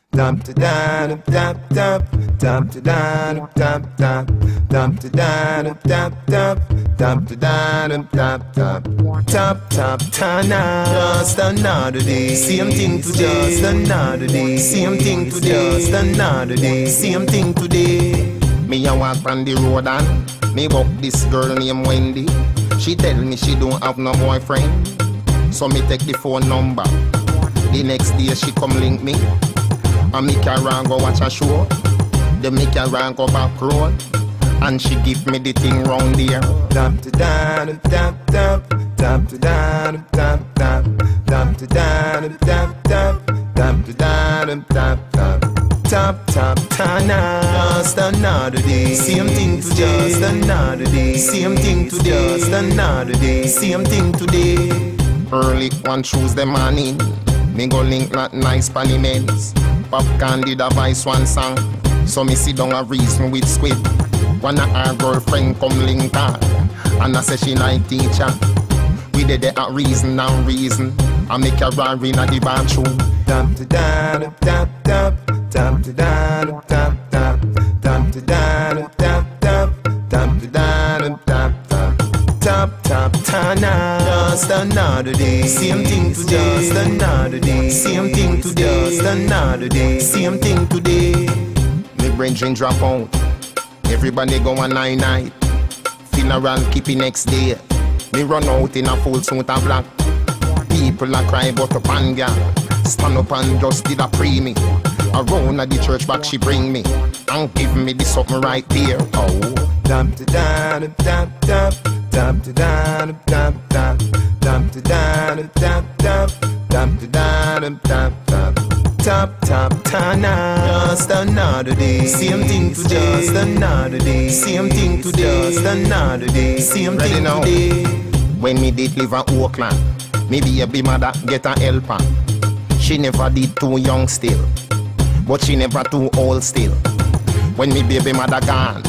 Dump to down, dump, dump, dump to down, dump, dump, dump to down, dump, dump, dump to down, dump, dump, tap, tap, tana. Just another day, same thing today. Just another day, same thing today. Just another day, same thing today. Me a walk on the road and me walk this girl named Wendy. She tell me she don't have no boyfriend, so me take the phone number. The next day she come link me, and me carry go watch a show. Then me carry go back road, and she give me the thing round there. Dump to down, dump, dump, dump to down, dump, dump, dump to down, dump, dump, dump to down, dump, dump. Tap, tap, tana. Just another day, same thing today. Just another day, same thing today. Just another day, same thing today. Early one Tuesday morning, me go link that nice parliaments. Popcorn did a voice one song, so me sit down a reason with Squid. One of her girlfriend come link her, and I say she like teacher. We did it at reason and reason, I make her run in at the bathroom. Dump to down, dump, dump, dump to down, dump, dump, dump to down, dump, dump, dump to down, dump, dump. Tap, tap, tana. Just another day, same thing today. Just another day, same thing today. Just another day, same thing today. Me brain drop out, everybody go on night. Funeral keep it next day. Me run out in a full suit of black. People a cry but up and girl stand up and just did a pray me. Around at the church back she bring me and give me the something right there. Oh, dump to down, dump, dump, dump to down, dump, dump, dump to down, dump, dump, dump to down, dump, dump. Tap, tap, tana. Just another day, same thing today. Just another day, same thing today. Just another day, same thing today. When me did live in Oakland, me baby mother get a helper. She never did too young still, but she never too old still. When me baby mother gone,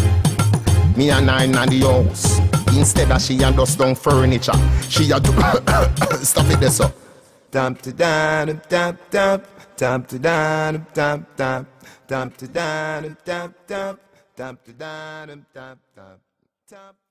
me and her in the house. Instead of she a dust down furniture, she a do stop it this up. Dump to down, dump, dump, dump to down, dump, dump, dump to down, dump, dump, dump to down, dump, dump, dump.